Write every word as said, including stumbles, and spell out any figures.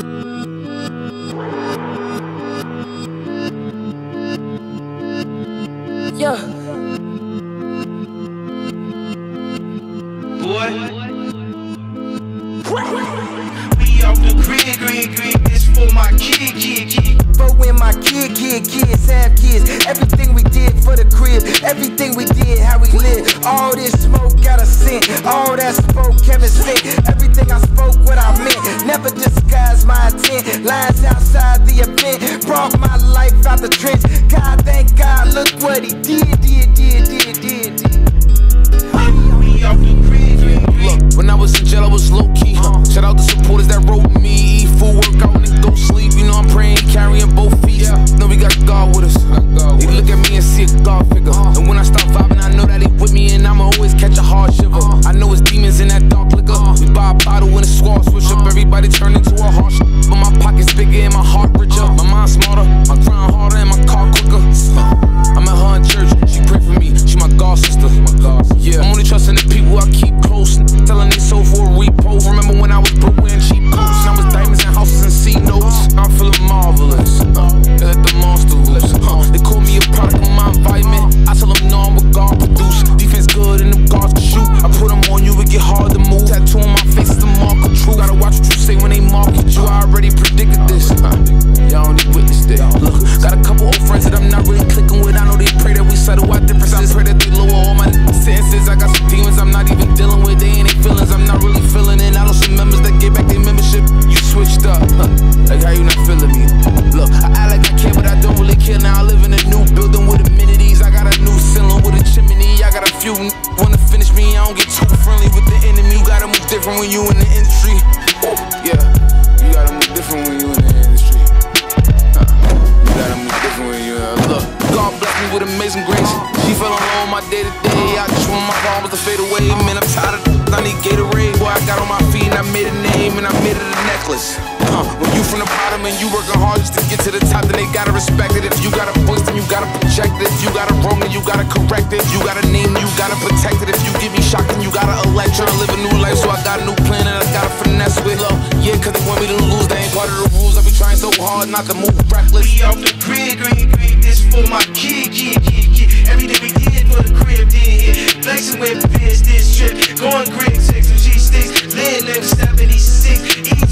Yeah. Boy. We off the grid, grid, grid. This for my kid, kid, kid. But when my kid, kid, kids have kids, everything we did for the crib, everything we did, how we live. All this smoke got a scent, all that smoke chemistry. Everything I spoke, what I meant, never disguised my intent. Lines outside the event, brought my life out the trench. God, thank God, look what he did, did, did, did, did, did. We off the grid, grid, grid. Look, when I was in jail, I was low key. Uh, shout out the supporters that wrote me. Eat food, work out, and go sleep. You know I'm praying, carrying both feet. Yeah. Know we got God with us. He look at me and see a God figure. Uh, and when I start vibing, I know that he with me, and I'ma always catch a hard shiver. Uh, I know it's demons in that dark liquor. Uh, we buy a bottle and a squad switch up. Everybody turn into a harsh. But my pocket's bigger and my heart richer. My mind smarter, my grind harder, and my car quicker. Uh, I'm at her in church. She pray for me. She my God sister. My God sister. Yeah. I'm only trusting the people I keep close. Telling they sold for a repo. Remember when I was broke wearing cheap coats? And I was diamonds and houses and C notes. I'm feeling marvelous. Uh, they let the monster loose. Uh, they call me a product of my environment. I tell them no, I'm what God produced. Defense good and them guards can shoot. I put them on you, it get hard to move. Tattoo on my face is the mark of truth. Gotta watch what you say when they market you. I already predicted this. Uh, Y'all only witnessed it. Look, got a couple old friends that I'm not really clicking with. I know they pray that we settle our differences. I pray that they lower all my sentences. I got some demons I'm not even dealing with. They ain't they feelings I'm not really feeling it. I know some members that get back their membership. You switched up, huh? Like how you not feeling me? Look, I act like I care, but I don't really care. Now I live in a new building with amenities. I got a new ceiling with a chimney. I got a few wanna finish me. I don't get too friendly with the enemy. You gotta move different when you in the industry. Yeah, you gotta move different when you in the industry. Huh. You gotta move different when you. Uh, look, God bless me with amazing grace. She fell alone my day to day. I just want my problems to fade away. Man, I'm tired of. I need Gatorade. Boy, I got on my feet and I made a name and I made it a necklace. Uh, when you from the bottom and you working hard just to get to the top, then they gotta respect it. If you got a voice, then you gotta project it. If you got a wrong, then you gotta correct it. If you got a name, you gotta protect it. If you give me shock, then you gotta elect. Trying to live a new life, so I got a new plan and I gotta finesse with love. Yeah, cause they want me to lose, they ain't part of the rules. I be trying so hard not to move reckless. We off the grid, grid, grid. This for my kid, kid, kid, kid. Everything we did for the crib, did hit. Flexing with biz, this trip. Going grid, six and G sticks. Lit, lit, seventy-six. Each